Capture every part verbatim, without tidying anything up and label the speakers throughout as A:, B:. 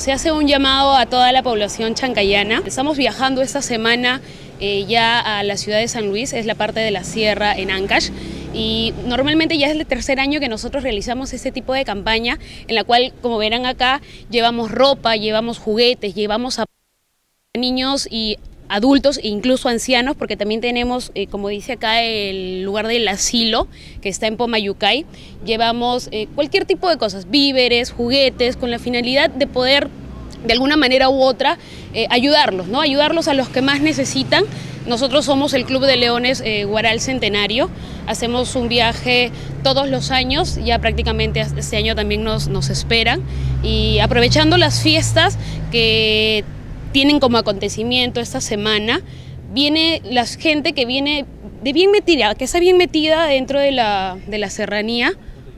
A: Se hace un llamado a toda la población chancayana. Estamos viajando esta semana eh, ya a la ciudad de San Luis, es la parte de la sierra en Ancash. Y normalmente ya es el tercer año que nosotros realizamos este tipo de campaña, en la cual, como verán acá, llevamos ropa, llevamos juguetes, llevamos a niños y adultos e incluso ancianos, porque también tenemos, eh, como dice acá, el lugar del asilo, que está en Pomayucay. Llevamos eh, cualquier tipo de cosas, víveres, juguetes, con la finalidad de poder, de alguna manera u otra, eh, ayudarlos, ¿no? Ayudarlos a los que más necesitan. Nosotros somos el Club de Leones eh, Huaral Centenario, hacemos un viaje todos los años, ya prácticamente este año también nos, nos esperan, y aprovechando las fiestas que tienen como acontecimiento esta semana, viene la gente que viene de bien metida, que está bien metida dentro de la, de la serranía,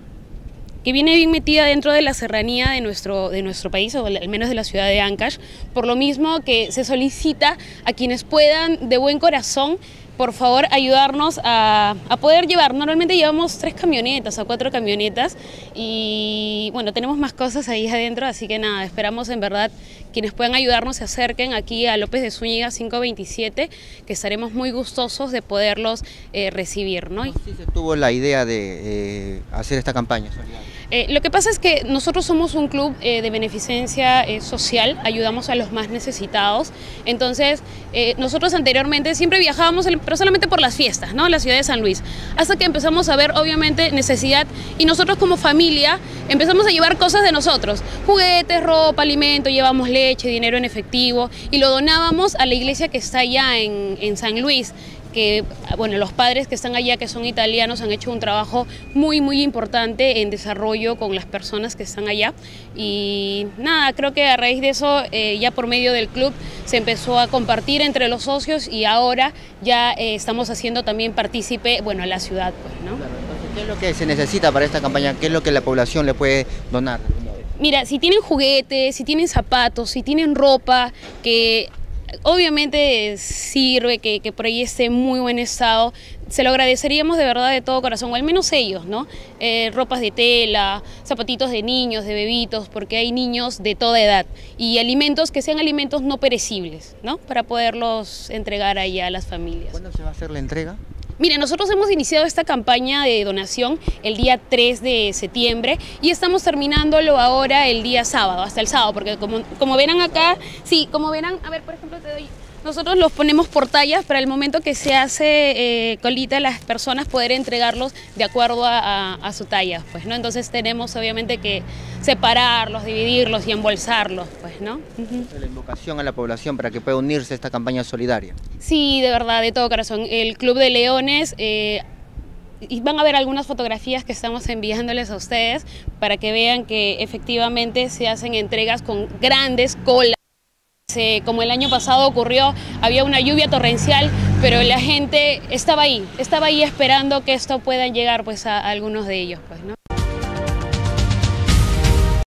A: que viene bien metida dentro de la serranía de nuestro, de nuestro país, o al menos de la ciudad de Ancash, por lo mismo que se solicita a quienes puedan de buen corazón, por favor, ayudarnos a, a poder llevar. Normalmente llevamos tres camionetas o cuatro camionetas y bueno, tenemos más cosas ahí adentro, así que nada, esperamos en verdad quienes puedan ayudarnos se acerquen aquí a López de Zúñiga cinco veintisiete, que estaremos muy gustosos de poderlos eh, recibir, ¿no?
B: ¿Cómo sí se tuvo la idea de eh, hacer esta campaña solidaria?
A: Eh, lo que pasa es que nosotros somos un club eh, de beneficencia eh, social, ayudamos a los más necesitados. Entonces, eh, nosotros anteriormente siempre viajábamos, pero solamente por las fiestas, ¿no? La ciudad de San Luis, hasta que empezamos a ver obviamente necesidad, y nosotros como familia empezamos a llevar cosas de nosotros, juguetes, ropa, alimento, llevamos leche, dinero en efectivo, y lo donábamos a la iglesia que está allá en, en San Luis, que bueno, los padres que están allá, que son italianos, han hecho un trabajo muy muy importante en desarrollo con las personas que están allá. Y nada, creo que a raíz de eso, eh, ya por medio del club se empezó a compartir entre los socios, y ahora ya eh, estamos haciendo también partícipe, bueno, a la ciudad, pues, ¿no?
B: Claro, entonces, ¿qué es lo que se necesita para esta campaña? ¿Qué es lo que la población le puede donar?
A: Mira, si tienen juguetes, si tienen zapatos, si tienen ropa, que obviamente sirve, que, que por ahí esté en muy buen estado, se lo agradeceríamos de verdad de todo corazón, o al menos ellos, ¿no? Eh, ropas de tela, zapatitos de niños, de bebitos, porque hay niños de toda edad, y alimentos que sean alimentos no perecibles, ¿no? Para poderlos entregar ahí a las familias.
B: ¿Cuándo se va a hacer la entrega?
A: Mire, nosotros hemos iniciado esta campaña de donación el día tres de septiembre y estamos terminándolo ahora el día sábado, hasta el sábado, porque como, como verán acá, sí, como verán, a ver, por ejemplo, te doy, nosotros los ponemos por tallas para el momento que se hace eh, colita, las personas poder entregarlos de acuerdo a, a, a su talla, pues, ¿no? Entonces tenemos obviamente que separarlos, dividirlos y embolsarlos, pues, ¿no? Uh-huh.
B: La invocación a la población para que pueda unirse a esta campaña solidaria.
A: Sí, de verdad, de todo corazón. El Club de Leones, eh, y van a ver algunas fotografías que estamos enviándoles a ustedes para que vean que efectivamente se hacen entregas con grandes colas. Como el año pasado ocurrió, había una lluvia torrencial, pero la gente estaba ahí, estaba ahí esperando que esto pueda llegar pues a algunos de ellos, pues, ¿no?